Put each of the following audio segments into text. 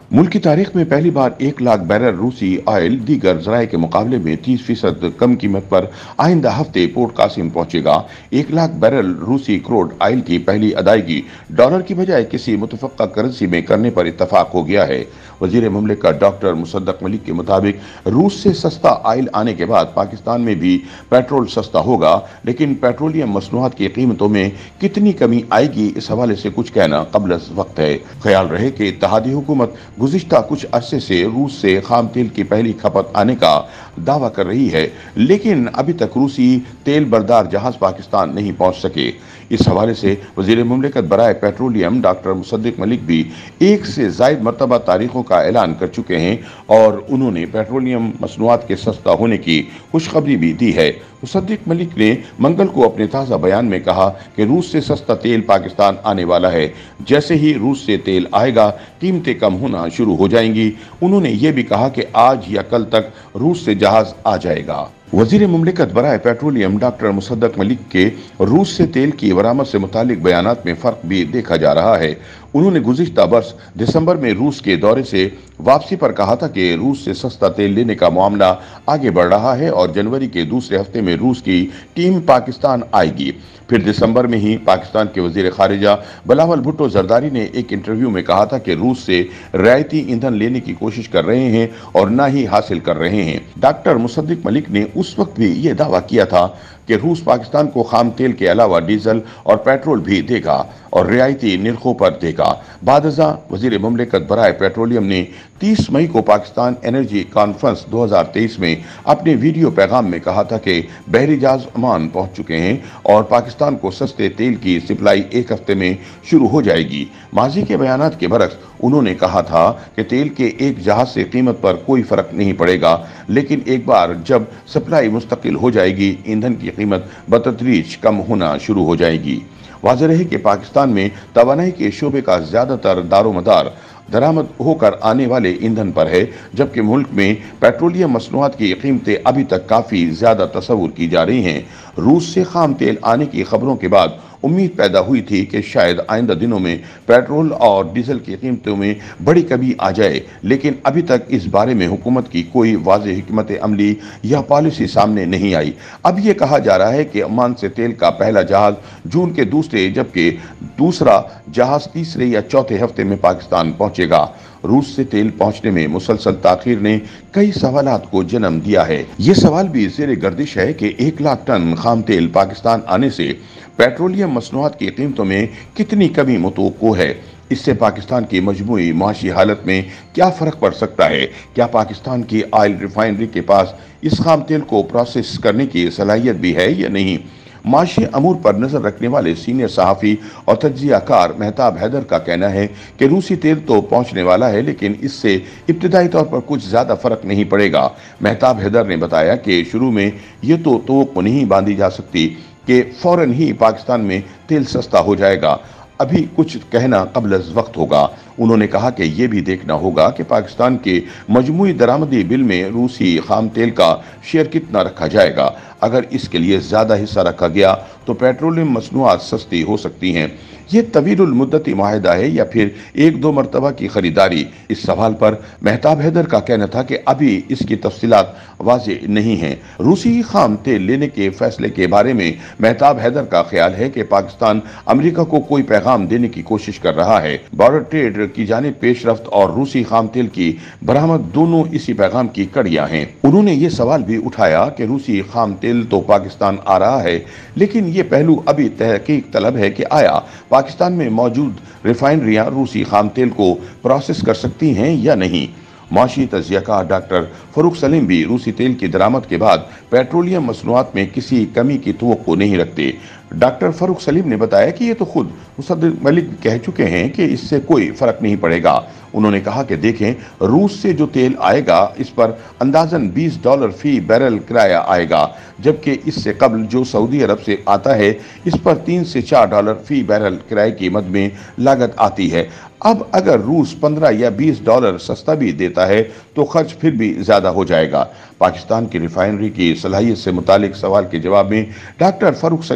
मुल्क की तारीख में पहली बार 1 लाख बैरल रूसी ऑयल दीगर जराये के मुकाबले में 30% कम कीमत पर आइंदा हफ्ते पोर्ट कासिम पहुंचेगा। 1 लाख बैरल रूसी क्रूड ऑयल की पहली अदायगी डॉलर की बजाय किसी मुतफक्का करेंसी में करने पर इत्तफाक हो गया है। वजीर मुमलिकत डॉक्टर मुसद्दक मलिक के मुताबिक रूस से सस्ता ऑयल आने के बाद पाकिस्तान में भी पेट्रोल सस्ता होगा, लेकिन पेट्रोलियम मसनूआत की कीमतों में कितनी कमी आएगी इस हवाले से कुछ कहना कबल वक्त है। ख्याल रहे कि इत्तेहादी हुकूमत गुज़िश्ता कुछ अरसे से रूस से खाम तेल की पहली खपत आने का दावा कर रही है, लेकिन अभी तक रूसी तेल बरदार जहाज पाकिस्तान नहीं पहुंच सके। इस हवाले से वजीर मुमलिकत बराए पेट्रोलियम डॉक्टर मुसद्दिक मलिक भी एक से जायद मरतबा तारीखों का ऐलान कर चुके हैं और उन्होंने पेट्रोलियम मसनूआत के सस्ता होने की खुशखबरी भी दी है। मुसद्दिक मलिक ने मंगल को अपने ताज़ा बयान में कहा कि रूस से सस्ता तेल पाकिस्तान आने वाला है। जैसे ही रूस से तेल आएगा कीमतें कम होना शुरू हो जाएंगी। उन्होंने ये भी कहा कि आज या कल तक रूस से जहाज आ जाएगा। वजीर मुमलिकत बराए पेट्रोलियम डॉक्टर मुसद्दक मलिक के रूस से तेल की बरामद से मुतालिक बयानात में फ़र्क भी देखा जा रहा है। उन्होंने गुज़िश्ता वर्ष दिसंबर में रूस के दौरे से वापसी पर कहा था कि रूस से सस्ता तेल लेने का मामला आगे बढ़ रहा है और जनवरी के दूसरे हफ्ते में रूस की टीम पाकिस्तान आएगी। फिर दिसंबर में ही पाकिस्तान के वजीर खारिजा बिलावल भुट्टो जरदारी ने एक इंटरव्यू में कहा था कि रूस से रियायती ईंधन लेने की कोशिश कर रहे हैं और ना ही हासिल कर रहे हैं। डॉक्टर मुसद्दिक मलिक ने उस वक्त भी ये दावा किया था कि रूस पाकिस्तान को खाम तेल के अलावा डीजल और पेट्रोल भी देगा और रियायती निर्खों पर देगा। बादजा वजीर मुमलिकत बराए पेट्रोलियम ने 30 मई को पाकिस्तान एनर्जी कॉन्फ्रेंस 2023 में अपने वीडियो पैगाम में कहा था कि बहरी जहाज ओमान पहुंच चुके हैं और पाकिस्तान को सस्ते तेल की सप्लाई एक हफ्ते में शुरू हो जाएगी। माजी के बयानात के बरक्स उन्होंने कहा था कि तेल के एक जहाज से कीमत पर कोई फर्क नहीं पड़ेगा, लेकिन एक बार जब सप्लाई मुस्तकिल हो जाएगी ईंधन की कीमत बतदरीज कम होना शुरू हो जाएगी। वाज़ेह रहे कि पाकिस्तान में तवानाई के शोबे का ज्यादातर दारोमदार दरामद होकर आने वाले ईंधन पर है, जबकि मुल्क में पेट्रोलियम मसनूआत की कीमतें अभी तक काफ़ी ज़्यादा तस्वुर की जा रही हैं। रूस से खाम तेल आने की खबरों के बाद उम्मीद पैदा हुई थी कि शायद आइंदा दिनों में पेट्रोल और डीजल की कीमतों में बड़ी कमी आ जाए, लेकिन अभी तक इस बारे में हुकूमत की कोई वाज़ेह हिकमत अमली या पॉलिसी सामने नहीं आई। अब ये कहा जा रहा है कि ओमान से तेल का पहला जहाज जून के दूसरे जबकि दूसरा जहाज तीसरे या चौथे हफ्ते में पाकिस्तान पहुंचेगा। रूस से तेल पहुंचने में मुसलसल ताखीर ने कई सवालात को जन्म दिया है। ये सवाल भी ज़ेरे गर्दिश है कि 1 लाख टन खाम तेल पाकिस्तान आने से पेट्रोलियम मसनूआत की कीमतों में कितनी कमी मुतवक्को है। इससे पाकिस्तान की मजमूई माशी हालत में क्या फ़र्क पड़ सकता है? क्या पाकिस्तान की ऑयल रिफाइनरी के पास इस खाम तेल को प्रोसेस करने की सलाहियत भी है या नहीं? माशी अमूर पर नजर रखने वाले सीनियर सहाफ़ी और तज्जियाकार मेहताब हैदर का कहना है कि रूसी तेल तो पहुंचने वाला है, लेकिन इससे इब्तिदाई तौर पर कुछ ज़्यादा फ़र्क नहीं पड़ेगा। मेहताब हैदर ने बताया कि शुरू में ये तो नहीं बांधी जा सकती कि फौरन ही पाकिस्तान में तेल सस्ता हो जाएगा। अभी कुछ कहना कबल वक्त होगा। उन्होंने कहा कि यह भी देखना होगा कि पाकिस्तान के मजमूई दरामदी बिल में रूसी खाम तेल का शेयर कितना रखा जाएगा। अगर इसके लिए ज़्यादा हिस्सा रखा गया तो पेट्रोलियम मसनूआत सस्ती हो सकती हैं। ये तवीलुल मुद्दती माहिदा है या फिर एक दो मरतबा की खरीदारी? इस सवाल पर मेहताब हैदर का कहना था कि अभी इसकी तफसीलात वाज़ेह नहीं हैं। रूसी खाम तेल लेने के फैसले के बारे में मेहताब हैदर का ख्याल है कि पाकिस्तान अमेरिका को कोई पैगाम देने की कोशिश कर रहा है। बॉर्डर ट्रेड की जानिब पेशरफ्त और रूसी खाम तेल की बरामद दोनों इसी पैगाम की कड़ियां हैं। उन्होंने ये सवाल भी उठाया कि रूसी खाम तेल तो पाकिस्तान आ रहा है, लेकिन ये पहलू अभी तहकीक तलब है कि आया पाकिस्तान में मौजूद रिफाइनरियां रूसी खाम तेल को प्रोसेस कर सकती हैं या नहीं। माशी तज्जियाकार डॉक्टर फरूख सलीम भी रूसी तेल की दरामद के बाद पेट्रोलियम मसनूआत में किसी कमी की तवक्को नहीं रखते। डॉक्टर फरूख सलीम ने बताया कि ये तो खुद मुसद्दिक मलिक कह चुके हैं कि इससे कोई फर्क नहीं पड़ेगा। उन्होंने कहा कि देखें, रूस से जो तेल आएगा इस पर अंदाजन $20 फी बैरल किराया आएगा, जबकि इससे कबल जो सऊदी अरब से आता है इस पर $3 से $4 फी बैरल किराए की मद में लागत आती है। अब अगर रूस $15 या $20 सस्ता भी देता है तो खर्च फिर भी ज़्यादा हो जाएगा। पाकिस्तान की रिफाइनरी की सलाहियत से मुतालिक सवाल के जवाब में डॉक्टर फरूख सलीम का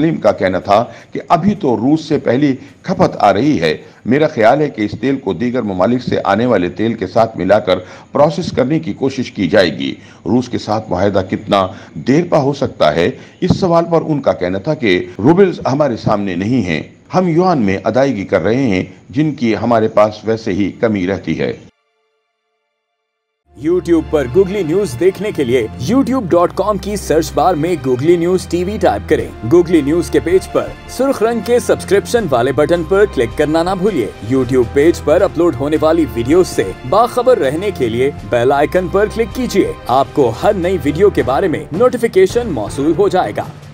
कहना था कि अभी तो रूस से पहली खपत आ रही है। मेरा ख्याल है कि इस तेल को दीगर ममालिक से आने वाले तेल के साथ मिलाकर प्रोसेस करने की कोशिश की जाएगी। रूस के साथ मुआहदा कितना देर पा हो सकता है, इस सवाल पर उनका कहना था कि रूबल्स हमारे सामने नहीं हैं, हम युआन में अदायगी कर रहे हैं, जिनकी हमारे पास वैसे ही कमी रहती है। YouTube पर गूगली न्यूज देखने के लिए youtube.com की सर्च बार में गूगली न्यूज टीवी टाइप करें। गूगली न्यूज के पेज पर सुर्ख रंग के सब्सक्रिप्शन वाले बटन पर क्लिक करना ना भूलिए। YouTube पेज पर अपलोड होने वाली वीडियोस से बाखबर रहने के लिए बेल आइकन पर क्लिक कीजिए। आपको हर नई वीडियो के बारे में नोटिफिकेशन मौसूल हो जाएगा।